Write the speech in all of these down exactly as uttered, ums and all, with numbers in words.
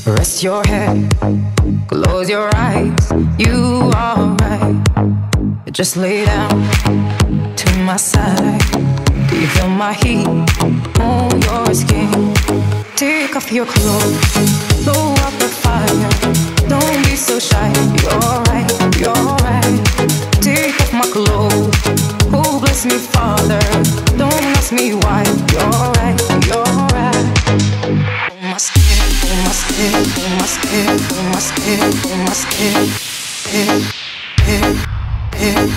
Rest your head, close your eyes. You are right. Just lay down to my side. Do you feel my heat on your skin? Take off your clothes, blow up the fire. Don't be so shy. You're right, you're right. Take off my clothes. Oh, bless me, Father. Don't ask me why. You're right, you're right. Oh, my skin, oh, my skin, oh, my skin, oh, my skin, oh, my skin. Skin, skin, skin.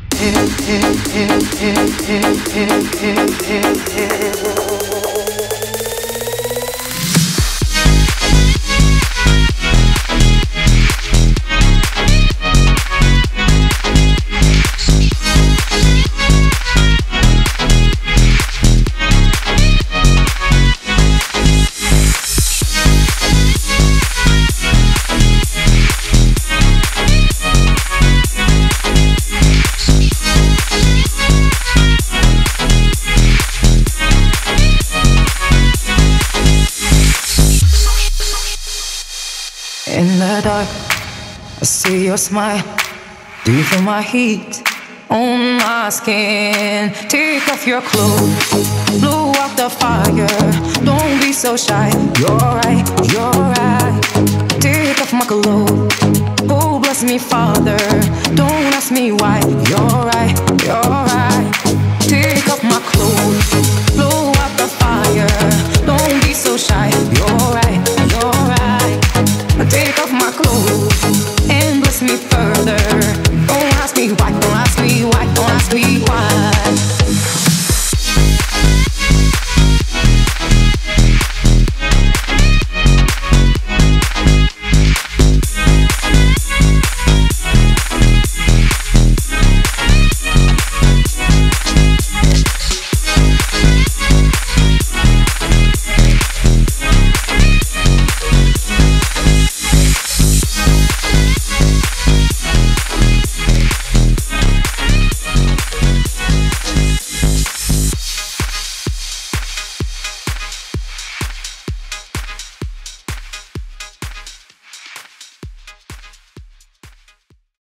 In the dark, I see your smile. Do you feel my heat on my skin? Take off your clothes, blow out the fire. Don't be so shy. You're right, you're right. Take off my clothes. Oh, bless me, Father.